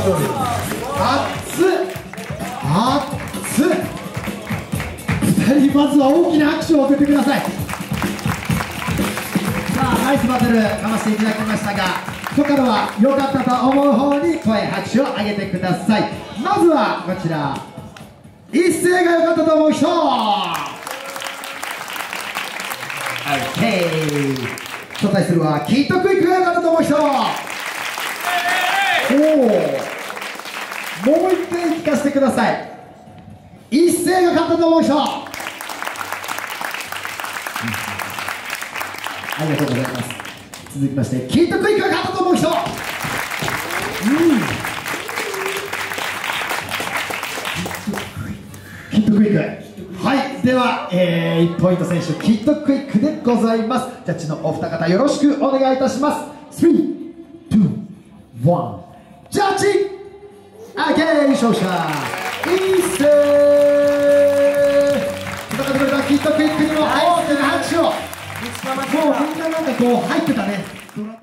2人まずは大きな拍手を送ってください。さあナイスバトルかましていただきましたが、ここからは良かったと思う方に声拍手を上げてください。まずはこちら、一斉が良かったと思う人。 OK。 と対するはキッドクイックが良かったと思う人。もう一回聞かせてください。一斉が勝ったと思う人。ありがとうございます。続きましてキッドクイックが勝ったと思う人。キッドクイック、はい、では、1ポイント選手キッドクイックでございます。ジャッジのお二方よろしくお願いいたします。3、2、1、ジャッジOK。勝者一斉。戦ってくれたキッドクイックにも大きな拍手を。もうみんななんかこう入ってたね。